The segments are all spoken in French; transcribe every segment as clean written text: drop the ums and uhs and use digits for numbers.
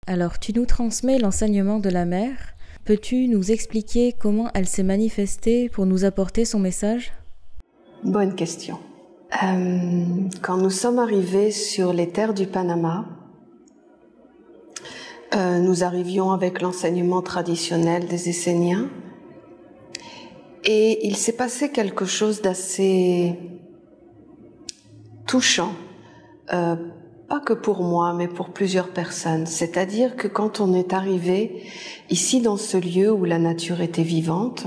Alors, tu nous transmets l'enseignement de la mer. Peux-tu nous expliquer comment elle s'est manifestée pour nous apporter son message? Bonne question. Quand nous sommes arrivés sur les terres du Panama, nous arrivions avec l'enseignement traditionnel des Esséniens et il s'est passé quelque chose d'assez touchant, pas que pour moi, mais pour plusieurs personnes. C'est-à-dire que quand on est arrivé ici dans ce lieu où la nature était vivante,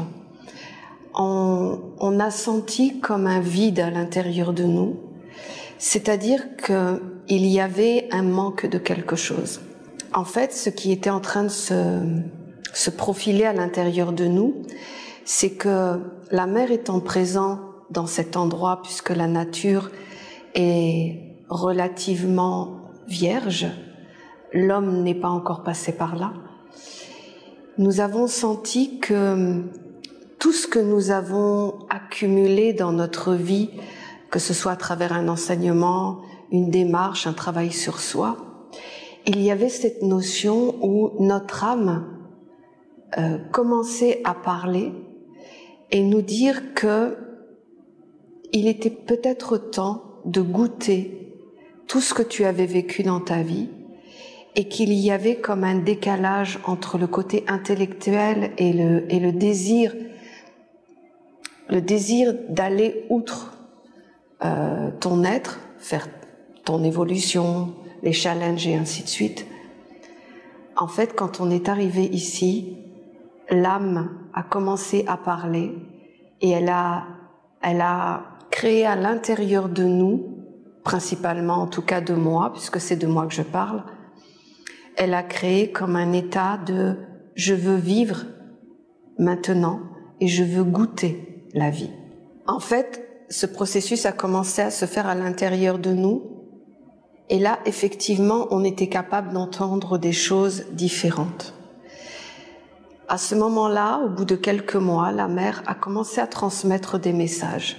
on a senti comme un vide à l'intérieur de nous, c'est-à-dire qu'il y avait un manque de quelque chose. En fait, ce qui était en train de se profiler à l'intérieur de nous, c'est que la mer étant présente dans cet endroit, puisque la nature est relativement vierge, l'homme n'est pas encore passé par là, nous avons senti que tout ce que nous avons accumulé dans notre vie, que ce soit à travers un enseignement, une démarche, un travail sur soi, il y avait cette notion où notre âme commençait à parler et nous dire que il était peut-être temps de goûter tout ce que tu avais vécu dans ta vie et qu'il y avait comme un décalage entre le côté intellectuel et le désir d'aller outre ton être, faire ton évolution, les challenges et ainsi de suite. En fait, quand on est arrivé ici, l'âme a commencé à parler et elle a créé à l'intérieur de nous, principalement en tout cas de moi, puisque c'est de moi que je parle, elle a créé comme un état de « je veux vivre maintenant et je veux goûter la vie ». En fait, ce processus a commencé à se faire à l'intérieur de nous et là, effectivement, on était capable d'entendre des choses différentes. À ce moment-là, au bout de quelques mois, la mère a commencé à transmettre des messages.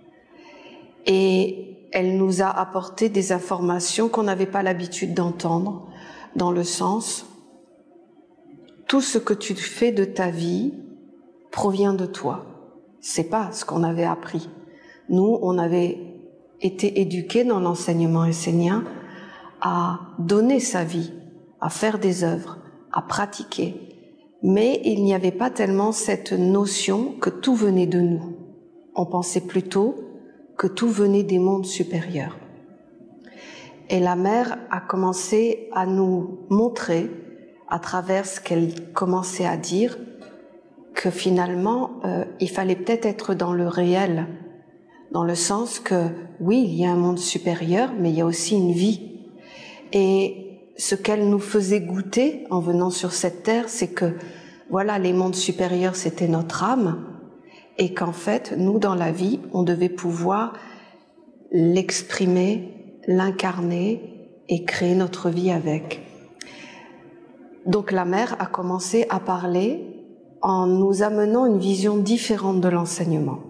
Et elle nous a apporté des informations qu'on n'avait pas l'habitude d'entendre, dans le sens, tout ce que tu fais de ta vie provient de toi. C'est pas ce qu'on avait appris. Nous, on avait été éduqués dans l'enseignement essénien à donner sa vie, à faire des œuvres, à pratiquer. Mais il n'y avait pas tellement cette notion que tout venait de nous. On pensait plutôt que tout venait des mondes supérieurs. Et la mère a commencé à nous montrer, à travers ce qu'elle commençait à dire, que finalement, il fallait peut-être être dans le réel, dans le sens que, oui, il y a un monde supérieur, mais il y a aussi une vie. Et ce qu'elle nous faisait goûter en venant sur cette terre, c'est que, voilà, les mondes supérieurs, c'était notre âme, et qu'en fait, nous, dans la vie, on devait pouvoir l'exprimer, l'incarner et créer notre vie avec. Donc la mère a commencé à parler en nous amenant une vision différente de l'enseignement.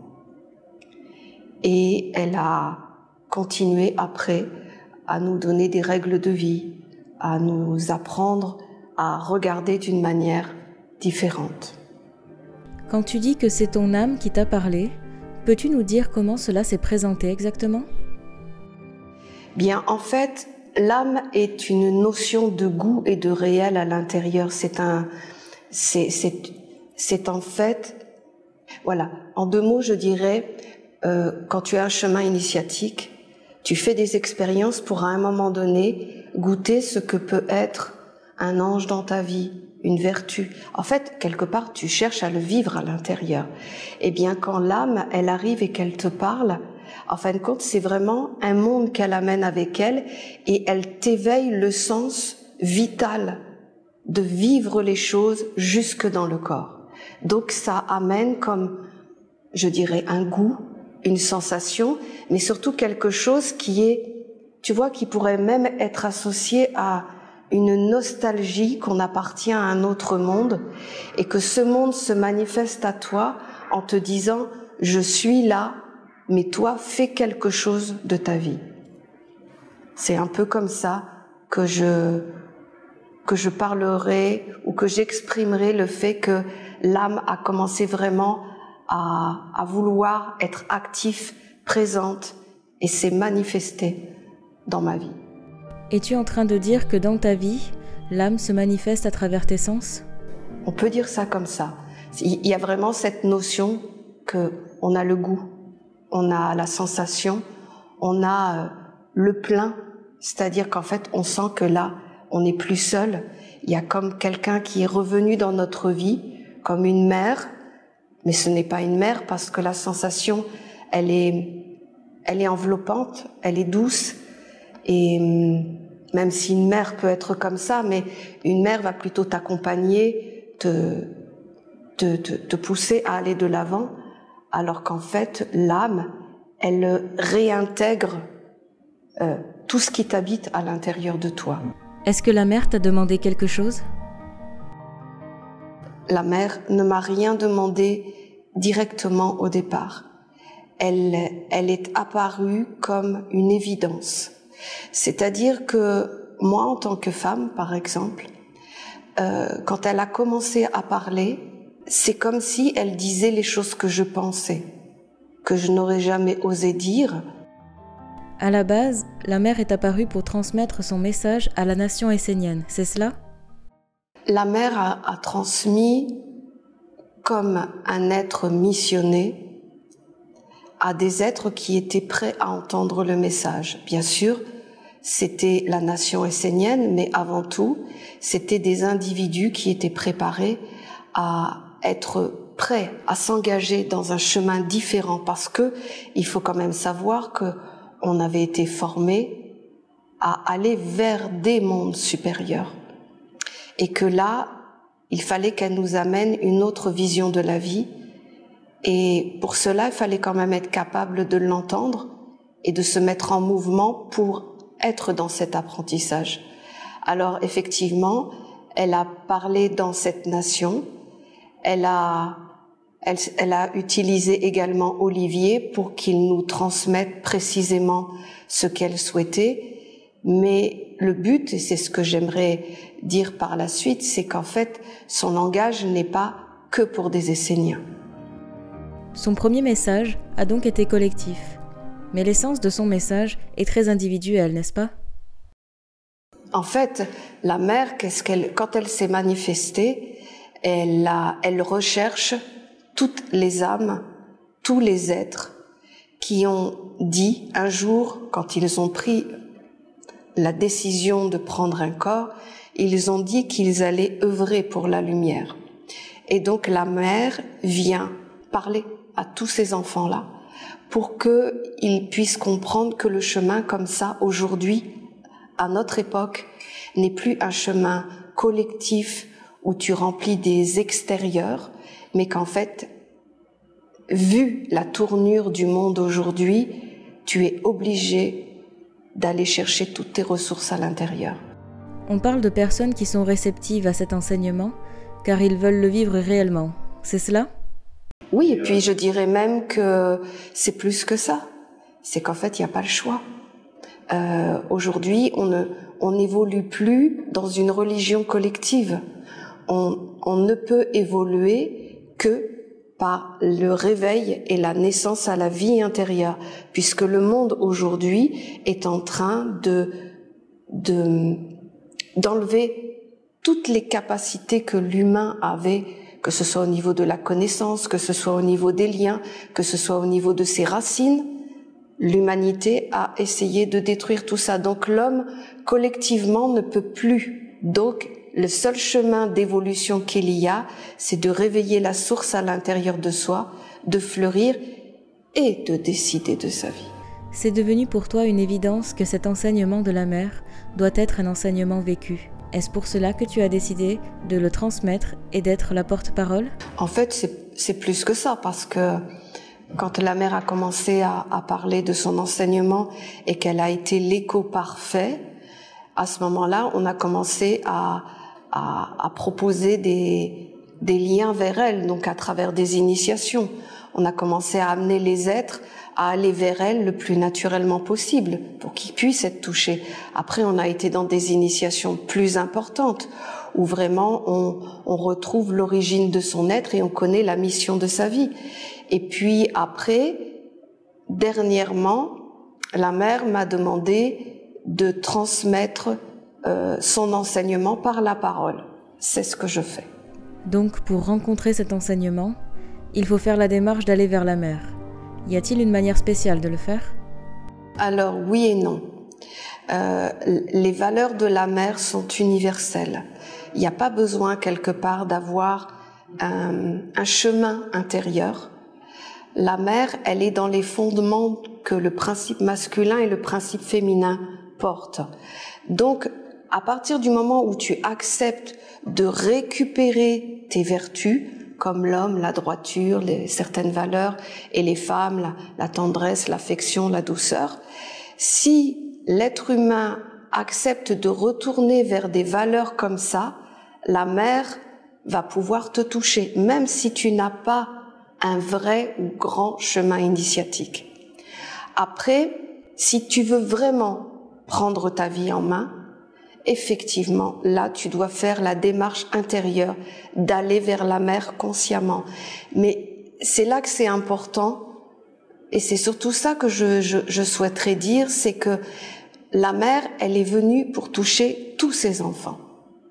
Et elle a continué après à nous donner des règles de vie, à nous apprendre à regarder d'une manière différente. Quand tu dis que c'est ton âme qui t'a parlé, peux-tu nous dire comment cela s'est présenté exactement? Bien, en fait, l'âme est une notion de goût et de réel à l'intérieur. C'est en fait, voilà, en deux mots, je dirais, quand tu as un chemin initiatique, tu fais des expériences pour à un moment donné goûter ce que peut être un ange dans ta vie, une vertu. En fait, quelque part, tu cherches à le vivre à l'intérieur. Eh bien, quand l'âme, elle arrive et qu'elle te parle, en fin de compte, c'est vraiment un monde qu'elle amène avec elle et elle t'éveille le sens vital de vivre les choses jusque dans le corps. Donc, ça amène comme, je dirais, un goût, une sensation, mais surtout quelque chose qui est, tu vois, qui pourrait même être associé à une nostalgie qu'on appartient à un autre monde et que ce monde se manifeste à toi en te disant « je suis là, mais toi, fais quelque chose de ta vie ». C'est un peu comme ça que que je parlerai ou que j'exprimerai le fait que l'âme a commencé vraiment à vouloir être active, présente, et s'est manifestée dans ma vie. Es-tu en train de dire que dans ta vie, l'âme se manifeste à travers tes sens? On peut dire ça comme ça. Il y a vraiment cette notion qu'on a le goût, on a la sensation, on a le plein, c'est-à-dire qu'en fait, on sent que là, on n'est plus seul. Il y a comme quelqu'un qui est revenu dans notre vie, comme une mère, mais ce n'est pas une mère parce que la sensation, elle est enveloppante, elle est douce, et même si une mère peut être comme ça, mais une mère va plutôt t'accompagner, te pousser à aller de l'avant, alors qu'en fait, l'âme, elle réintègre tout ce qui t'habite à l'intérieur de toi. Est-ce que la mère t'a demandé quelque chose? La mère ne m'a rien demandé directement au départ. Elle est apparue comme une évidence. C'est-à-dire que moi, en tant que femme, par exemple, quand elle a commencé à parler, c'est comme si elle disait les choses que je pensais, que je n'aurais jamais osé dire. À la base, la mère est apparue pour transmettre son message à la nation essénienne, c'est cela? La mère a transmis comme un être missionné à des êtres qui étaient prêts à entendre le message. Bien sûr, c'était la nation essénienne, mais avant tout, c'était des individus qui étaient préparés à être prêts à s'engager dans un chemin différent, parce que il faut quand même savoir que on avait été formés à aller vers des mondes supérieurs. Et que là, il fallait qu'elle nous amène une autre vision de la vie. Et pour cela, il fallait quand même être capable de l'entendre et de se mettre en mouvement pour être dans cet apprentissage. Alors effectivement, elle a parlé dans cette nation. Elle a utilisé également Olivier pour qu'il nous transmette précisément ce qu'elle souhaitait. Mais le but, et c'est ce que j'aimerais dire par la suite, c'est qu'en fait, son langage n'est pas que pour des Esséniens. Son premier message a donc été collectif. Mais l'essence de son message est très individuelle, n'est-ce pas? En fait, la mère, quand elle s'est manifestée, elle recherche toutes les âmes, tous les êtres qui ont dit un jour, quand ils ont pris la décision de prendre un corps, ils ont dit qu'ils allaient œuvrer pour la lumière. Et donc la mère vient parler à tous ces enfants-là pour qu'ils puissent comprendre que le chemin comme ça, aujourd'hui, à notre époque, n'est plus un chemin collectif où tu remplis des extérieurs, mais qu'en fait, vu la tournure du monde aujourd'hui, tu es obligé d'aller chercher toutes tes ressources à l'intérieur. On parle de personnes qui sont réceptives à cet enseignement, car ils veulent le vivre réellement. C'est cela? Oui, et puis je dirais même que c'est plus que ça. C'est qu'en fait, il n'y a pas le choix. Aujourd'hui, on n'évolue plus dans une religion collective. On ne peut évoluer que par le réveil et la naissance à la vie intérieure, puisque le monde aujourd'hui est en train d'enlever toutes les capacités que l'humain avait, que ce soit au niveau de la connaissance, que ce soit au niveau des liens, que ce soit au niveau de ses racines. L'humanité a essayé de détruire tout ça. Donc l'homme, collectivement, ne peut plus. Donc le seul chemin d'évolution qu'il y a, c'est de réveiller la source à l'intérieur de soi, de fleurir et de décider de sa vie. C'est devenu pour toi une évidence que cet enseignement de la mère doit être un enseignement vécu. Est-ce pour cela que tu as décidé de le transmettre et d'être la porte-parole? En fait, c'est plus que ça, parce que quand la mère a commencé à parler de son enseignement et qu'elle a été l'écho parfait, à ce moment-là, on a commencé à proposer des liens vers elle, donc à travers des initiations. on a commencé à amener les êtres à aller vers elle le plus naturellement possible pour qu'ils puissent être touchés. Après, on a été dans des initiations plus importantes où vraiment on retrouve l'origine de son être et on connaît la mission de sa vie. Et puis après, dernièrement, la mère m'a demandé de transmettre son enseignement par la parole. C'est ce que je fais. Donc, pour rencontrer cet enseignement, il faut faire la démarche d'aller vers la mère. Y a-t-il une manière spéciale de le faire? Alors, oui et non. Les valeurs de la mère sont universelles. Il n'y a pas besoin, quelque part, d'avoir un chemin intérieur. La mère, elle est dans les fondements que le principe masculin et le principe féminin portent. Donc, à partir du moment où tu acceptes de récupérer tes vertus, comme l'homme, la droiture, certaines valeurs, et les femmes, la tendresse, l'affection, la douceur, si l'être humain accepte de retourner vers des valeurs comme ça, la mère va pouvoir te toucher, même si tu n'as pas un vrai ou grand chemin initiatique. Après, si tu veux vraiment prendre ta vie en main, effectivement, là, tu dois faire la démarche intérieure d'aller vers la mère consciemment. Mais c'est là que c'est important, et c'est surtout ça que je souhaiterais dire, c'est que la mère, elle est venue pour toucher tous ses enfants.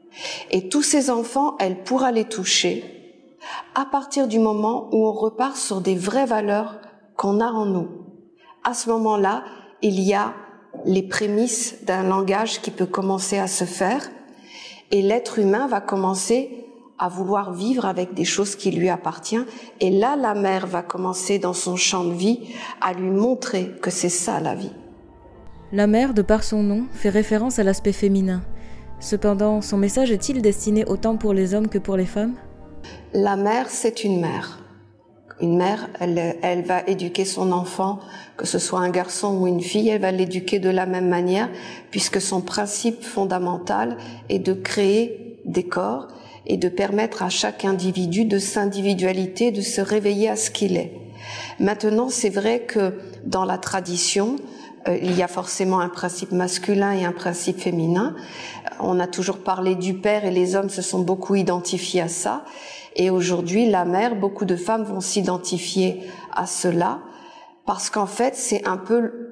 Et tous ces enfants, elle pourra les toucher à partir du moment où on repart sur des vraies valeurs qu'on a en nous. À ce moment-là, il y a les prémices d'un langage qui peut commencer à se faire et l'être humain va commencer à vouloir vivre avec des choses qui lui appartiennent. Et là, la mère va commencer dans son champ de vie à lui montrer que c'est ça la vie. La mère, de par son nom, fait référence à l'aspect féminin. Cependant, son message est-il destiné autant pour les hommes que pour les femmes? La mère, c'est une mère. Une mère, elle va éduquer son enfant, que ce soit un garçon ou une fille, elle va l'éduquer de la même manière, puisque son principe fondamental est de créer des corps et de permettre à chaque individu de s'individualité, de se réveiller à ce qu'il est. Maintenant, c'est vrai que dans la tradition, il y a forcément un principe masculin et un principe féminin. On a toujours parlé du père et les hommes se sont beaucoup identifiés à ça. Et aujourd'hui, la mère, beaucoup de femmes vont s'identifier à cela parce qu'en fait, c'est un peu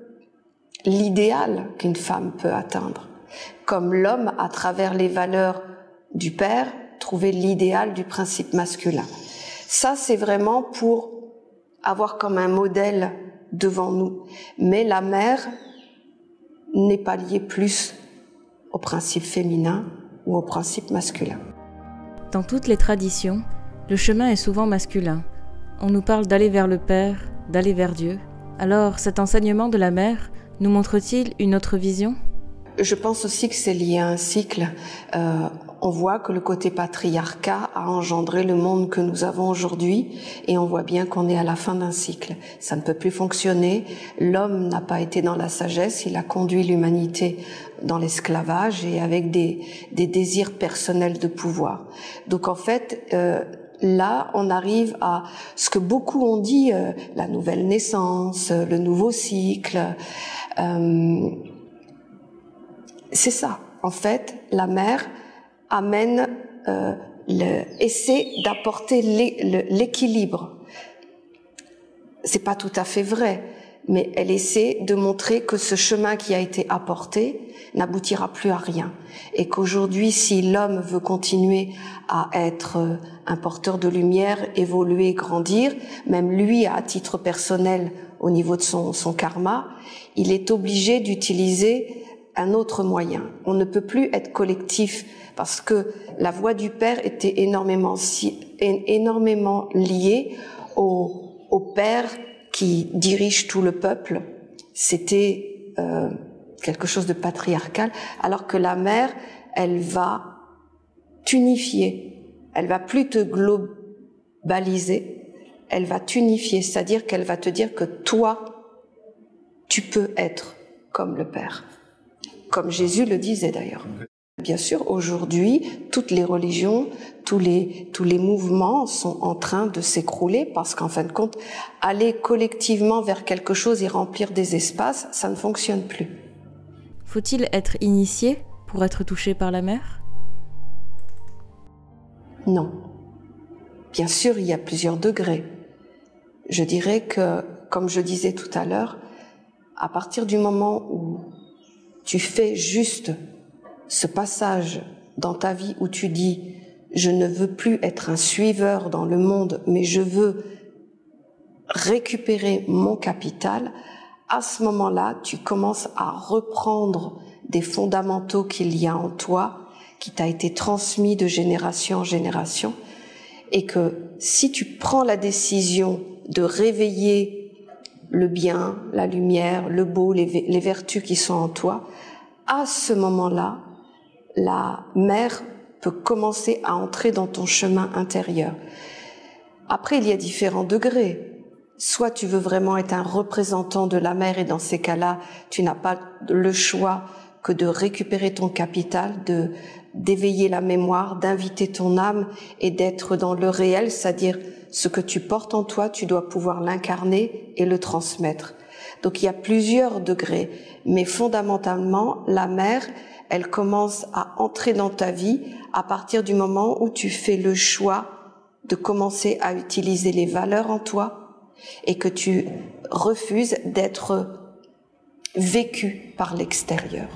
l'idéal qu'une femme peut atteindre. Comme l'homme, à travers les valeurs du père, trouver l'idéal du principe masculin. Ça, c'est vraiment pour avoir comme un modèle devant nous. Mais la mère n'est pas liée plus au principe féminin ou au principe masculin. Dans toutes les traditions, le chemin est souvent masculin. On nous parle d'aller vers le Père, d'aller vers Dieu. Alors, cet enseignement de la mère nous montre-t-il une autre vision? Je pense aussi que c'est lié à un cycle. On voit que le côté patriarcat a engendré le monde que nous avons aujourd'hui et on voit bien qu'on est à la fin d'un cycle. Ça ne peut plus fonctionner. L'homme n'a pas été dans la sagesse, il a conduit l'humanité dans l'esclavage et avec des désirs personnels de pouvoir. Donc en fait, là, on arrive à ce que beaucoup ont dit, la nouvelle naissance, le nouveau cycle. C'est ça. En fait, la mère amène, essaie d'apporter l'équilibre. C'est pas tout à fait vrai, mais elle essaie de montrer que ce chemin qui a été apporté n'aboutira plus à rien. Et qu'aujourd'hui, si l'homme veut continuer à être un porteur de lumière, évoluer, grandir, même lui, à titre personnel, au niveau de son karma, il est obligé d'utiliser un autre moyen. On ne peut plus être collectif parce que la voix du Père était énormément liée au Père qui dirige tout le peuple. C'était quelque chose de patriarcal, alors que la mère, elle va t'unifier. Elle va plus te globaliser, elle va t'unifier, c'est-à-dire qu'elle va te dire que toi, tu peux être comme le Père. Comme Jésus le disait d'ailleurs. bien sûr, aujourd'hui, toutes les religions, tous les mouvements sont en train de s'écrouler parce qu'en fin de compte, aller collectivement vers quelque chose et remplir des espaces, ça ne fonctionne plus. Faut-il être initié pour être touché par la mer? Non. Bien sûr, il y a plusieurs degrés. Je dirais que, comme je disais tout à l'heure, à partir du moment où tu fais juste ce passage dans ta vie où tu dis « je ne veux plus être un suiveur dans le monde, mais je veux récupérer mon capital », à ce moment-là, tu commences à reprendre des fondamentaux qu'il y a en toi, qui t'a été transmis de génération en génération, et que si tu prends la décision de réveiller le bien, la lumière, le beau, les vertus qui sont en toi, à ce moment-là, la mer peut commencer à entrer dans ton chemin intérieur. Après, il y a différents degrés. Soit tu veux vraiment être un représentant de la mer et dans ces cas-là, tu n'as pas le choix que de récupérer ton capital, d'éveiller la mémoire, d'inviter ton âme et d'être dans le réel, c'est-à-dire ce que tu portes en toi, tu dois pouvoir l'incarner et le transmettre. Donc il y a plusieurs degrés, mais fondamentalement, la mer, elle commence à entrer dans ta vie à partir du moment où tu fais le choix de commencer à utiliser les valeurs en toi et que tu refuses d'être vécu par l'extérieur.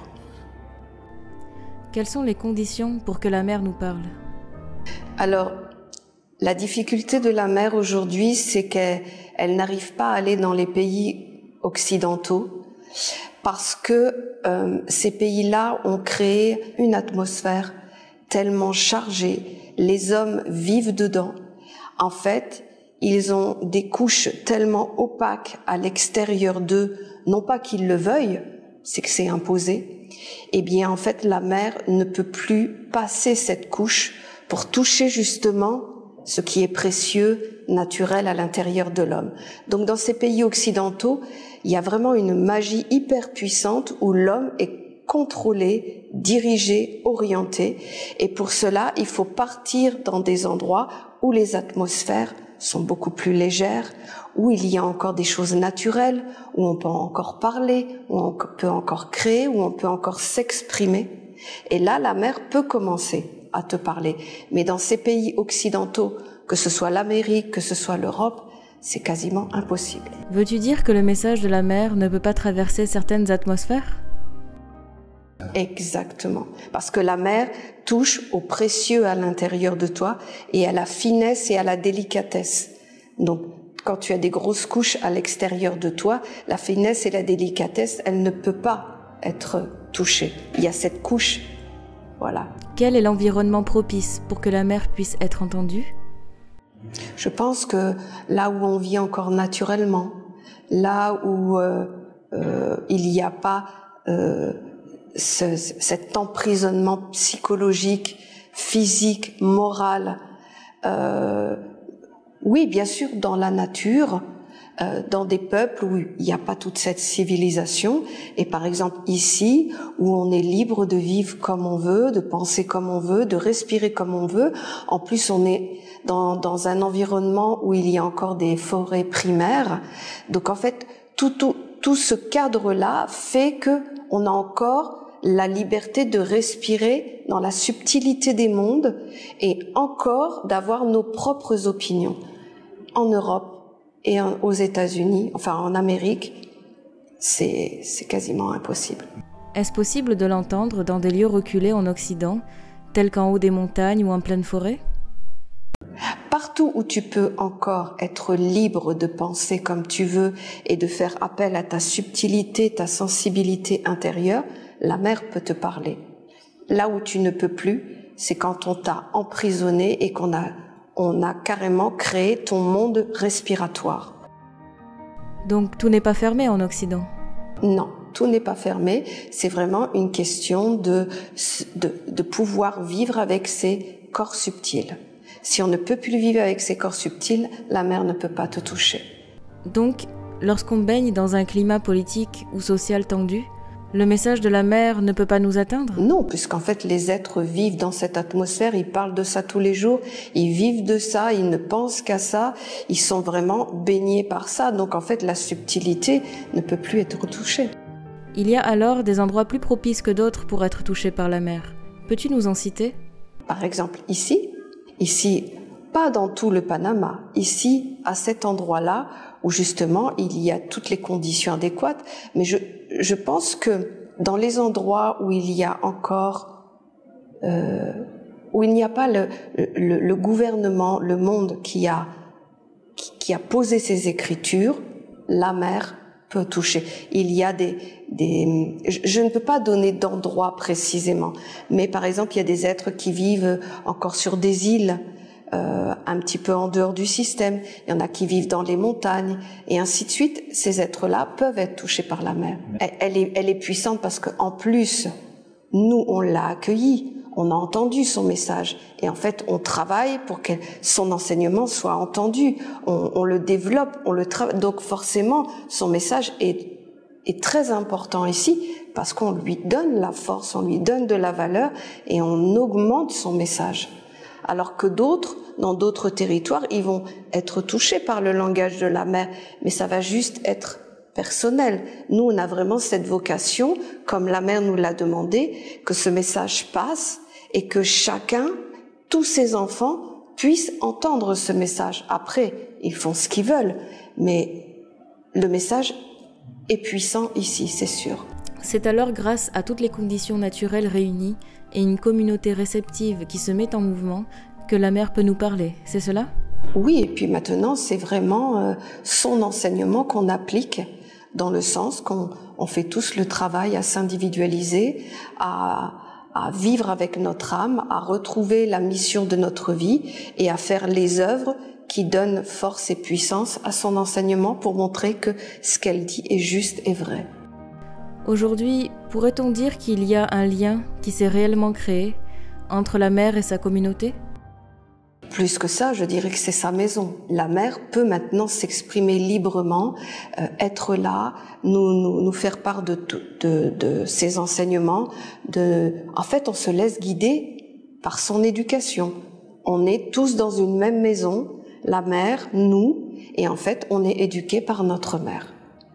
Quelles sont les conditions pour que la mer nous parle? Alors, la difficulté de la mer aujourd'hui, c'est qu'elle n'arrive pas à aller dans les pays occidentaux parce que ces pays-là ont créé une atmosphère tellement chargée, les hommes vivent dedans. En fait, ils ont des couches tellement opaques à l'extérieur d'eux, non pas qu'ils le veuillent, c'est que c'est imposé. Eh bien, en fait, la mer ne peut plus passer cette couche pour toucher justement ce qui est précieux, naturel à l'intérieur de l'homme. Donc, dans ces pays occidentaux, il y a vraiment une magie hyper puissante où l'homme est contrôlé, dirigé, orienté. Et pour cela, il faut partir dans des endroits où les atmosphères sont beaucoup plus légères, où il y a encore des choses naturelles, où on peut encore parler, où on peut encore créer, où on peut encore s'exprimer. Et là, la mer peut commencer à te parler. Mais dans ces pays occidentaux, que ce soit l'Amérique, que ce soit l'Europe, c'est quasiment impossible. Veux-tu dire que le message de la mer ne peut pas traverser certaines atmosphères? Exactement. Parce que la mer touche au précieux à l'intérieur de toi et à la finesse et à la délicatesse. Donc, quand tu as des grosses couches à l'extérieur de toi, la finesse et la délicatesse, elle ne peut pas être touchée. Il y a cette couche. Voilà. Quel est l'environnement propice pour que la mer puisse être entendue? Je pense que là où on vit encore naturellement, là où il n'y a pas cet emprisonnement psychologique, physique, moral, oui, bien sûr, dans la nature, dans des peuples où il n'y a pas toute cette civilisation, et par exemple ici, où on est libre de vivre comme on veut, de penser comme on veut, de respirer comme on veut. En plus, on est dans un environnement où il y a encore des forêts primaires. Donc en fait, tout ce cadre-là fait que on a encore la liberté de respirer dans la subtilité des mondes et encore d'avoir nos propres opinions. En Europe et aux États-Unis, enfin en Amérique, c'est quasiment impossible. Est-ce possible de l'entendre dans des lieux reculés en Occident, tels qu'en haut des montagnes ou en pleine forêt? Partout où tu peux encore être libre de penser comme tu veux et de faire appel à ta subtilité, ta sensibilité intérieure, la mer peut te parler. Là où tu ne peux plus, c'est quand on t'a emprisonné et qu'on a carrément créé ton monde respiratoire. Donc tout n'est pas fermé en Occident? Non, tout n'est pas fermé. C'est vraiment une question de pouvoir vivre avec ces corps subtils. Si on ne peut plus vivre avec ces corps subtils, la mer ne peut pas te toucher. Donc, lorsqu'on baigne dans un climat politique ou social tendu, Le message de la mère ne peut pas nous atteindre? Non, puisqu'en fait les êtres vivent dans cette atmosphère, ils parlent de ça tous les jours, ils vivent de ça, ils ne pensent qu'à ça, ils sont vraiment baignés par ça, donc en fait la subtilité ne peut plus être touchée. Il y a alors des endroits plus propices que d'autres pour être touchés par la mère. Peux-tu nous en citer? Par exemple ici, pas dans tout le Panama, ici à cet endroit-là où justement il y a toutes les conditions adéquates, mais je pense que dans les endroits où il y a encore, où il n'y a pas le gouvernement, le monde qui a posé ces écritures, la mère peut toucher. Il y a je ne peux pas donner d'endroit précisément, mais par exemple il y a des êtres qui vivent encore sur des îles, un petit peu en dehors du système, il y en a qui vivent dans les montagnes, et ainsi de suite. Ces êtres-là peuvent être touchés par la mère. Elle est puissante parce qu'en plus, nous, on l'a accueillie, on a entendu son message, et en fait, on travaille pour que son enseignement soit entendu, on le développe, on le travaille, donc forcément, son message est très important ici, parce qu'on lui donne la force, on lui donne de la valeur, et on augmente son message. Alors que d'autres, dans d'autres territoires, ils vont être touchés par le langage de la mère, mais ça va juste être personnel. Nous, on a vraiment cette vocation, comme la mère nous l'a demandé, que ce message passe et que chacun, tous ses enfants, puissent entendre ce message. Après, ils font ce qu'ils veulent, mais le message est puissant ici, c'est sûr. C'est alors grâce à toutes les conditions naturelles réunies et une communauté réceptive qui se met en mouvement que la mère peut nous parler, c'est cela? Oui, et puis maintenant, c'est vraiment son enseignement qu'on applique, dans le sens qu'on fait tous le travail à s'individualiser, à vivre avec notre âme, à retrouver la mission de notre vie et à faire les œuvres qui donnent force et puissance à son enseignement pour montrer que ce qu'elle dit est juste et vrai. Aujourd'hui, pourrait-on dire qu'il y a un lien qui s'est réellement créé entre la mère et sa communauté? Plus que ça, je dirais que c'est sa maison. La mère peut maintenant s'exprimer librement, être là, nous faire part de ses enseignements. En fait, on se laisse guider par son éducation. On est tous dans une même maison, la mère, nous, et en fait, on est éduqués par notre mère.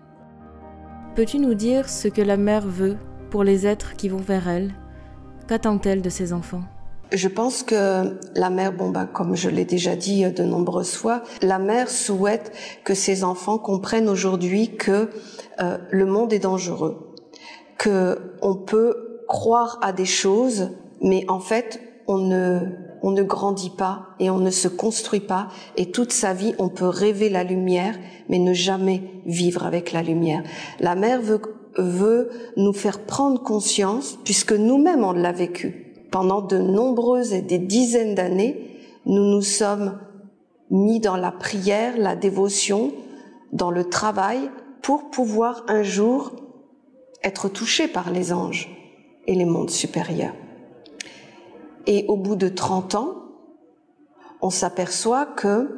Peux-tu nous dire ce que la mère veut pour les êtres qui vont vers elle? Qu'attend-elle de ses enfants? Je pense que la mère, comme je l'ai déjà dit de nombreuses fois, la mère souhaite que ses enfants comprennent aujourd'hui que le monde est dangereux, que on peut croire à des choses, mais en fait, on ne grandit pas et on ne se construit pas, et toute sa vie, on peut rêver la lumière, mais ne jamais vivre avec la lumière. La mère veut nous faire prendre conscience, puisque nous-mêmes on l'a vécu. Pendant de nombreuses et des dizaines d'années, nous nous sommes mis dans la prière, la dévotion, dans le travail, pour pouvoir un jour être touchés par les anges et les mondes supérieurs. Et au bout de 30 ans, on s'aperçoit que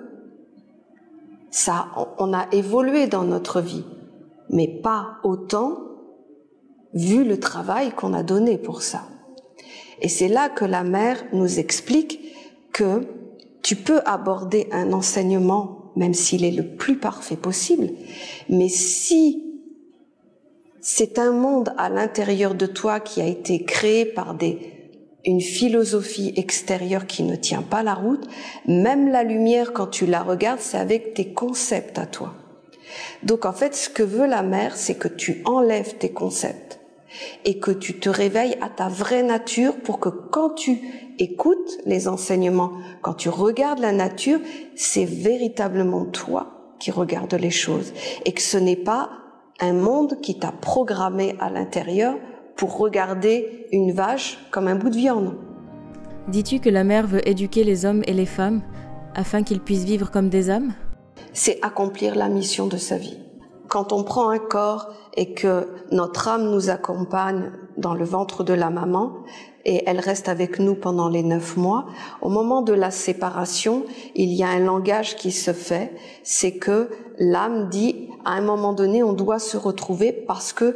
on a évolué dans notre vie, mais pas autant vu le travail qu'on a donné pour ça. Et c'est là que la mère nous explique que tu peux aborder un enseignement, même s'il est le plus parfait possible, mais si c'est un monde à l'intérieur de toi qui a été créé par une philosophie extérieure qui ne tient pas la route, même la lumière, quand tu la regardes, c'est avec tes concepts à toi. Donc en fait, ce que veut la mère, c'est que tu enlèves tes concepts et que tu te réveilles à ta vraie nature pour que quand tu écoutes les enseignements, quand tu regardes la nature, c'est véritablement toi qui regardes les choses et que ce n'est pas un monde qui t'a programmé à l'intérieur pour regarder une vache comme un bout de viande. Dis-tu que la mère veut éduquer les hommes et les femmes afin qu'ils puissent vivre comme des âmes? C'est accomplir la mission de sa vie. Quand on prend un corps et que notre âme nous accompagne dans le ventre de la maman et elle reste avec nous pendant les 9 mois, au moment de la séparation, il y a un langage qui se fait, c'est que l'âme dit à un moment donné on doit se retrouver parce que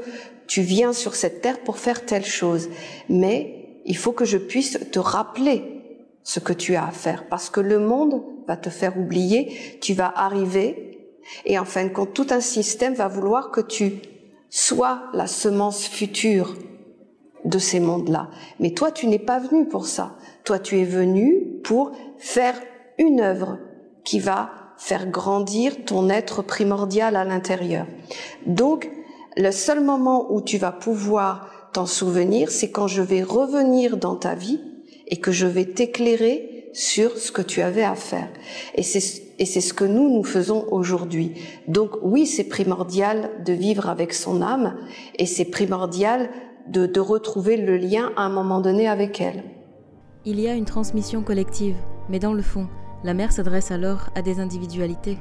tu viens sur cette terre pour faire telle chose, mais il faut que je puisse te rappeler ce que tu as à faire, parce que le monde va te faire oublier, tu vas arriver, et en fin de compte, tout un système va vouloir que tu sois la semence future de ces mondes-là. Mais toi, tu n'es pas venu pour ça. Toi, tu es venu pour faire une œuvre qui va faire grandir ton être primordial à l'intérieur. Donc, le seul moment où tu vas pouvoir t'en souvenir, c'est quand je vais revenir dans ta vie et que je vais t'éclairer sur ce que tu avais à faire. Et c'est ce que nous faisons aujourd'hui. Donc oui, c'est primordial de vivre avec son âme et c'est primordial de retrouver le lien à un moment donné avec elle. Il y a une transmission collective, mais dans le fond, la mère s'adresse alors à des individualités.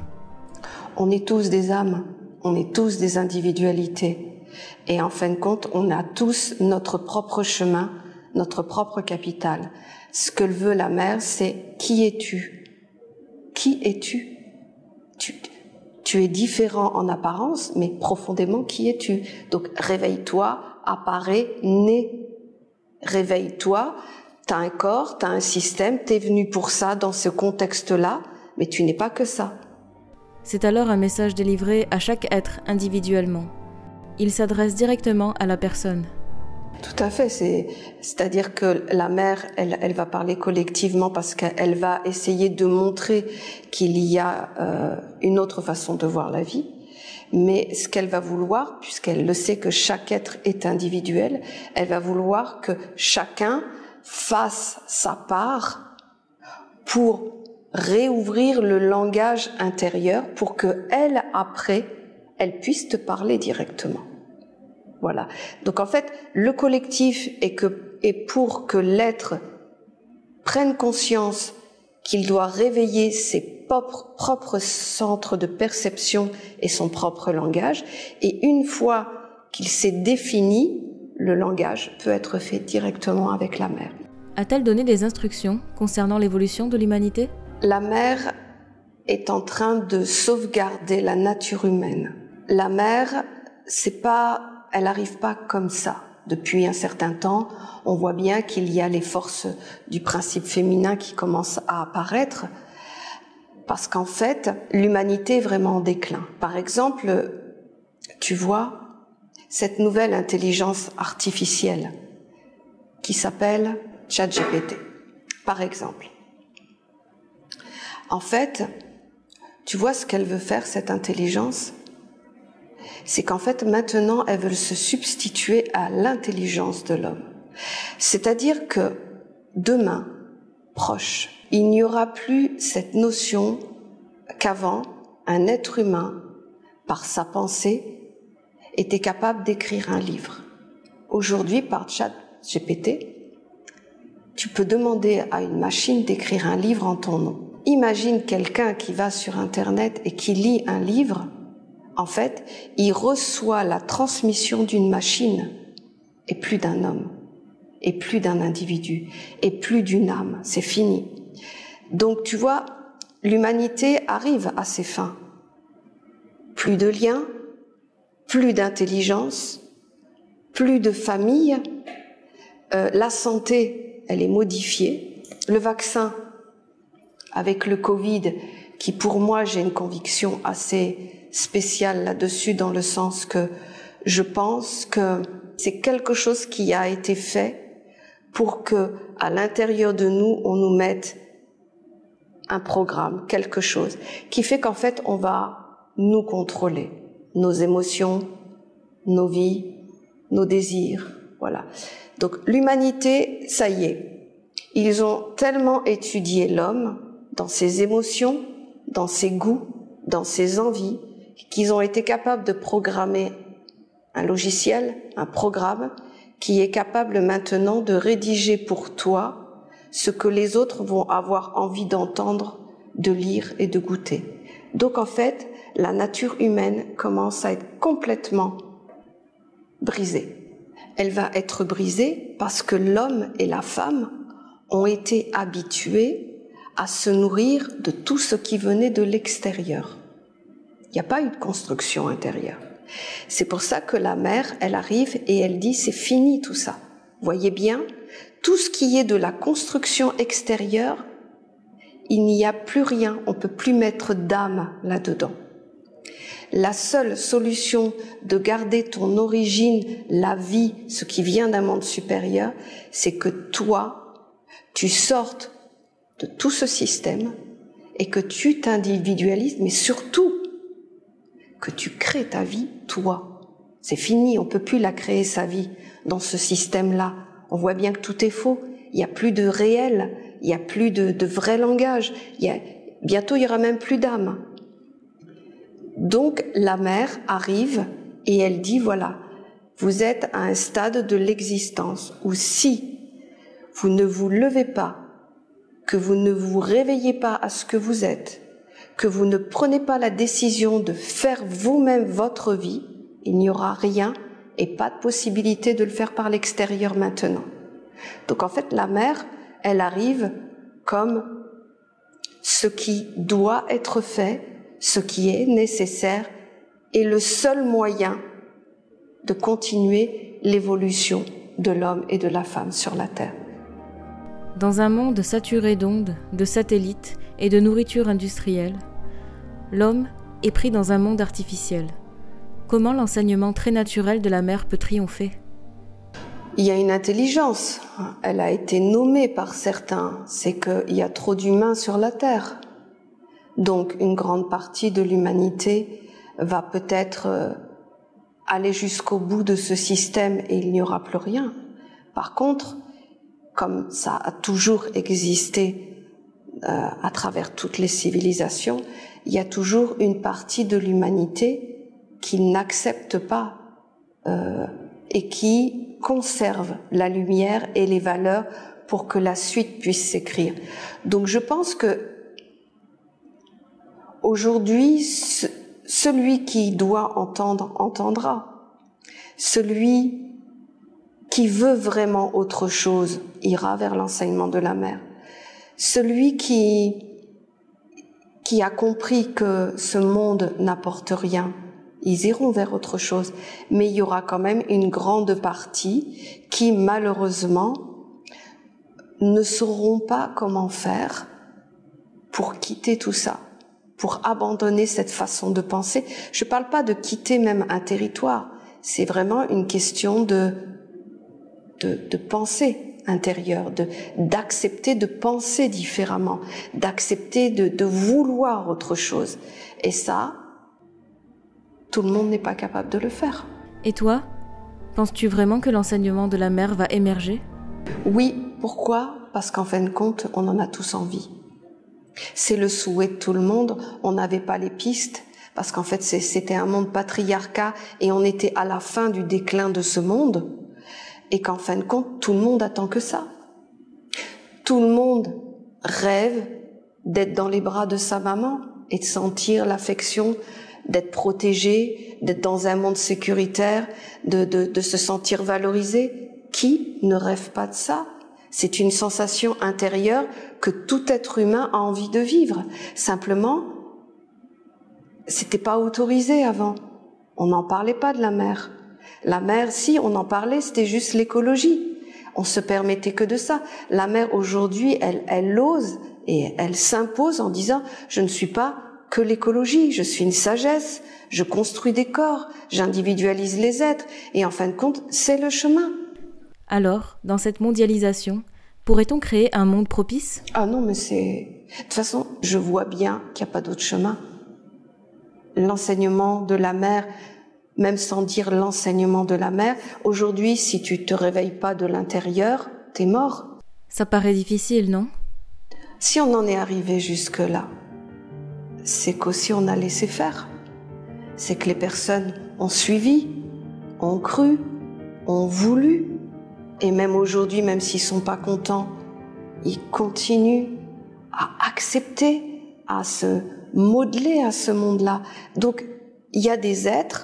On est tous des âmes, on est tous des individualités. Et en fin de compte, on a tous notre propre chemin, notre propre capital. Ce que veut la mère, c'est qui es-tu? Qui es-tu? Tu es différent en apparence, mais profondément, qui es-tu? Donc réveille-toi, apparais, nais. Réveille-toi, t'as un corps, t'as un système, t'es venu pour ça, dans ce contexte-là, mais tu n'es pas que ça. C'est alors un message délivré à chaque être individuellement. Il s'adresse directement à la personne. Tout à fait, c'est-à-dire que la mère, elle va parler collectivement parce qu'elle va essayer de montrer qu'il y a une autre façon de voir la vie. Mais ce qu'elle va vouloir, puisqu'elle le sait que chaque être est individuel, elle va vouloir que chacun fasse sa part pour réouvrir le langage intérieur pour que elle, après, elle puisse te parler directement. Voilà. Donc en fait, le collectif est pour que l'être prenne conscience qu'il doit réveiller ses propres centres de perception et son propre langage. Et une fois qu'il s'est défini, le langage peut être fait directement avec la mère. A-t-elle donné des instructions concernant l'évolution de l'humanité ? La mère est en train de sauvegarder la nature humaine. La mère, elle n'arrive pas comme ça. Depuis un certain temps, on voit bien qu'il y a les forces du principe féminin qui commencent à apparaître, parce qu'en fait, l'humanité est vraiment en déclin. Par exemple, tu vois, cette nouvelle intelligence artificielle qui s'appelle ChatGPT, par exemple. En fait, tu vois ce qu'elle veut faire, cette intelligence ? C'est qu'en fait, maintenant, elles veulent se substituer à l'intelligence de l'homme. C'est-à-dire que demain, proche, il n'y aura plus cette notion qu'avant, un être humain, par sa pensée, était capable d'écrire un livre. Aujourd'hui, par ChatGPT, tu peux demander à une machine d'écrire un livre en ton nom. Imagine quelqu'un qui va sur Internet et qui lit un livre. En fait, il reçoit la transmission d'une machine et plus d'un homme, et plus d'un individu, et plus d'une âme. C'est fini. Donc, tu vois, l'humanité arrive à ses fins. Plus de liens, plus d'intelligence, plus de famille. La santé, elle est modifiée. Le vaccin, avec le Covid, qui pour moi, j'ai une conviction assez spécial là-dessus, dans le sens que je pense que c'est quelque chose qui a été fait pour que, à l'intérieur de nous, on nous mette un programme, quelque chose, qui fait qu'en fait, on va nous contrôler, nos émotions, nos vies, nos désirs, voilà. Donc, l'humanité, ça y est, ils ont tellement étudié l'homme dans ses émotions, dans ses goûts, dans ses envies, qu'ils ont été capables de programmer un logiciel, un programme, qui est capable maintenant de rédiger pour toi ce que les autres vont avoir envie d'entendre, de lire et de goûter. Donc en fait, la nature humaine commence à être complètement brisée. Elle va être brisée parce que l'homme et la femme ont été habitués à se nourrir de tout ce qui venait de l'extérieur. Il n'y a pas eu de construction intérieure. C'est pour ça que la mère, elle arrive et elle dit c'est fini tout ça. Voyez bien, tout ce qui est de la construction extérieure, il n'y a plus rien, on ne peut plus mettre d'âme là-dedans. La seule solution de garder ton origine, la vie, ce qui vient d'un monde supérieur, c'est que toi, tu sortes de tout ce système et que tu t'individualises, mais surtout que tu crées ta vie, toi. C'est fini, on ne peut plus la créer, sa vie, dans ce système-là. On voit bien que tout est faux, il n'y a plus de réel, il n'y a plus de vrai langage, bientôt il n'y aura même plus d'âme. Donc la mère arrive et elle dit, voilà, vous êtes à un stade de l'existence où si vous ne vous levez pas, que vous ne vous réveillez pas à ce que vous êtes, que vous ne prenez pas la décision de faire vous-même votre vie, il n'y aura rien et pas de possibilité de le faire par l'extérieur maintenant. Donc en fait, la mère, elle arrive comme ce qui doit être fait, ce qui est nécessaire et le seul moyen de continuer l'évolution de l'homme et de la femme sur la Terre. Dans un monde saturé d'ondes, de satellites et de nourriture industrielle, l'homme est pris dans un monde artificiel. Comment l'enseignement très naturel de la mère peut triompher ? Il y a une intelligence, elle a été nommée par certains, c'est qu'il y a trop d'humains sur la Terre. Donc une grande partie de l'humanité va peut-être aller jusqu'au bout de ce système et il n'y aura plus rien. Par contre, comme ça a toujours existé à travers toutes les civilisations, il y a toujours une partie de l'humanité qui n'accepte pas et qui conserve la lumière et les valeurs pour que la suite puisse s'écrire. Donc je pense que aujourd'hui, celui qui doit entendre, entendra. Celui qui veut vraiment autre chose ira vers l'enseignement de la mère. Celui qui a compris que ce monde n'apporte rien, ils iront vers autre chose. Mais il y aura quand même une grande partie qui, malheureusement, ne sauront pas comment faire pour quitter tout ça, pour abandonner cette façon de penser. Je ne parle pas de quitter même un territoire, c'est vraiment une question de pensée intérieure, d'accepter de penser différemment, d'accepter de vouloir autre chose. Et ça, tout le monde n'est pas capable de le faire. Et toi, penses-tu vraiment que l'enseignement de la mère va émerger ? Oui, pourquoi ? Parce qu'en fin de compte, on en a tous envie. C'est le souhait de tout le monde, on n'avait pas les pistes, parce qu'en fait c'était un monde patriarcat et on était à la fin du déclin de ce monde, et qu'en fin de compte, tout le monde attend que ça. Tout le monde rêve d'être dans les bras de sa maman et de sentir l'affection, d'être protégé, d'être dans un monde sécuritaire, de se sentir valorisé. Qui ne rêve pas de ça ? C'est une sensation intérieure que tout être humain a envie de vivre. Simplement, c'était pas autorisé avant. On n'en parlait pas de la mer. La mer, si, on en parlait, c'était juste l'écologie. On se permettait que de ça. La mer, aujourd'hui, elle ose et elle s'impose en disant « Je ne suis pas que l'écologie, je suis une sagesse, je construis des corps, j'individualise les êtres. » Et en fin de compte, c'est le chemin. Alors, dans cette mondialisation, pourrait-on créer un monde propice ? Ah non, mais c'est... De toute façon, je vois bien qu'il n'y a pas d'autre chemin. L'enseignement de la mère, même sans dire l'enseignement de la mère, aujourd'hui, si tu te réveilles pas de l'intérieur, t'es mort. Ça paraît difficile, non ? Si on en est arrivé jusque-là, c'est qu'aussi on a laissé faire. C'est que les personnes ont suivi, ont cru, ont voulu. Et même aujourd'hui, même s'ils sont pas contents, ils continuent à accepter, à se modeler à ce monde-là. Donc, il y a des êtres,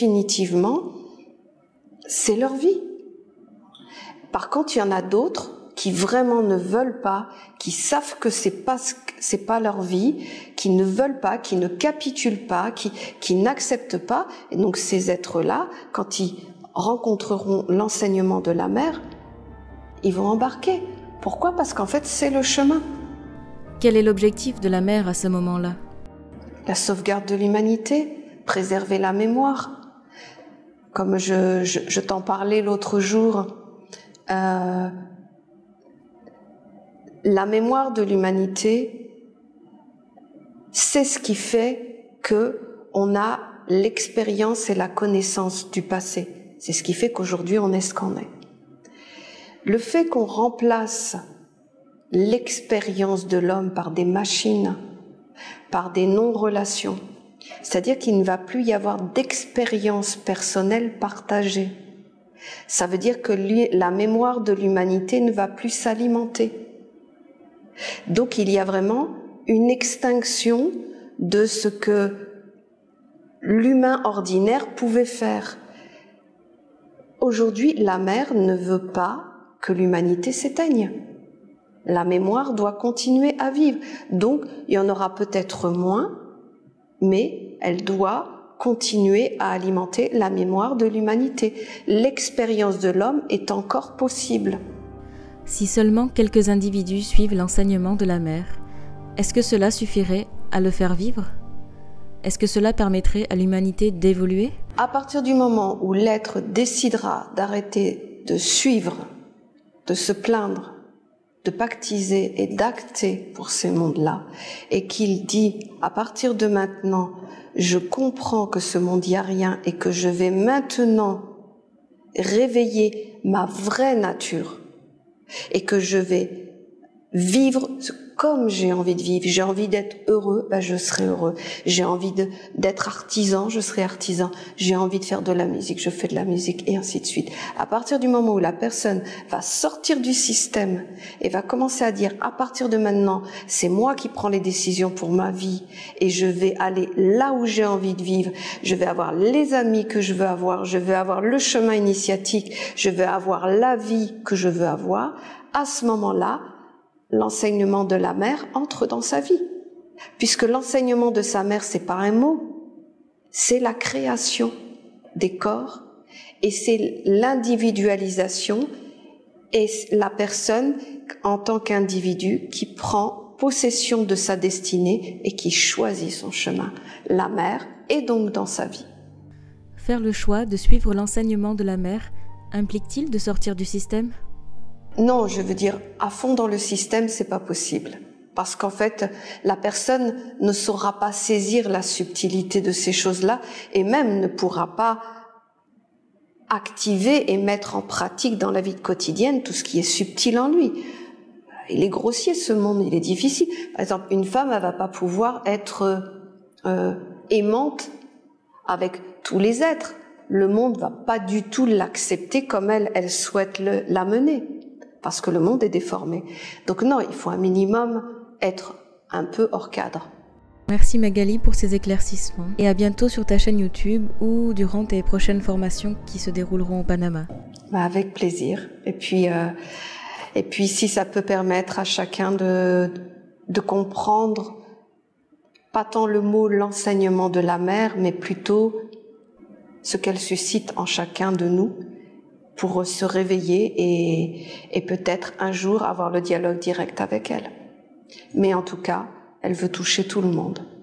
définitivement, c'est leur vie. Par contre, il y en a d'autres qui vraiment ne veulent pas, qui savent que c'est pas leur vie, qui ne veulent pas, qui ne capitulent pas, qui n'acceptent pas. Et donc ces êtres-là, quand ils rencontreront l'enseignement de la mère, ils vont embarquer. Pourquoi? Parce qu'en fait, c'est le chemin. Quel est l'objectif de la mère à ce moment-là? La sauvegarde de l'humanité, préserver la mémoire. Comme je t'en parlais l'autre jour, la mémoire de l'humanité, c'est ce qui fait que on a l'expérience et la connaissance du passé. C'est ce qui fait qu'aujourd'hui on est ce qu'on est. Le fait qu'on remplace l'expérience de l'homme par des machines, par des non-relations, c'est-à-dire qu'il ne va plus y avoir d'expérience personnelle partagée. Ça veut dire que la mémoire de l'humanité ne va plus s'alimenter. Donc il y a vraiment une extinction de ce que l'humain ordinaire pouvait faire. Aujourd'hui, la mère ne veut pas que l'humanité s'éteigne. La mémoire doit continuer à vivre. Donc, il y en aura peut-être moins, mais elle doit continuer à alimenter la mémoire de l'humanité. L'expérience de l'homme est encore possible. Si seulement quelques individus suivent l'enseignement de la mère, est-ce que cela suffirait à le faire vivre? Est-ce que cela permettrait à l'humanité d'évoluer? À partir du moment où l'être décidera d'arrêter de suivre, de se plaindre, de pactiser et d'acter pour ces mondes-là, et qu'il dit, à partir de maintenant, je comprends que ce monde y a rien et que je vais maintenant réveiller ma vraie nature et que je vais vivre comme j'ai envie de vivre. J'ai envie d'être heureux, ben je serai heureux. J'ai envie d'être artisan, je serai artisan. J'ai envie de faire de la musique, je fais de la musique, et ainsi de suite. À partir du moment où la personne va sortir du système et va commencer à dire, à partir de maintenant, c'est moi qui prends les décisions pour ma vie et je vais aller là où j'ai envie de vivre. Je vais avoir les amis que je veux avoir, je vais avoir le chemin initiatique, je vais avoir la vie que je veux avoir. À ce moment-là, l'enseignement de la mère entre dans sa vie. Puisque l'enseignement de sa mère, c'est pas un mot, c'est la création des corps et c'est l'individualisation et la personne en tant qu'individu qui prend possession de sa destinée et qui choisit son chemin. La mère est donc dans sa vie. Faire le choix de suivre l'enseignement de la mère implique-t-il de sortir du système ? Non, je veux dire, à fond dans le système, c'est pas possible. Parce qu'en fait, la personne ne saura pas saisir la subtilité de ces choses-là et même ne pourra pas activer et mettre en pratique dans la vie quotidienne tout ce qui est subtil en lui. Il est grossier ce monde, il est difficile. Par exemple, une femme, elle va pas pouvoir être aimante avec tous les êtres. Le monde va pas du tout l'accepter comme elle souhaite l'amener. Parce que le monde est déformé. Donc non, il faut un minimum être un peu hors cadre. Merci Magali pour ces éclaircissements et à bientôt sur ta chaîne YouTube ou durant tes prochaines formations qui se dérouleront au Panama. Avec plaisir. Et puis si ça peut permettre à chacun de comprendre pas tant le mot l'enseignement de la mère, mais plutôt ce qu'elle suscite en chacun de nous, pour se réveiller et peut-être un jour avoir le dialogue direct avec elle. Mais en tout cas, elle veut toucher tout le monde.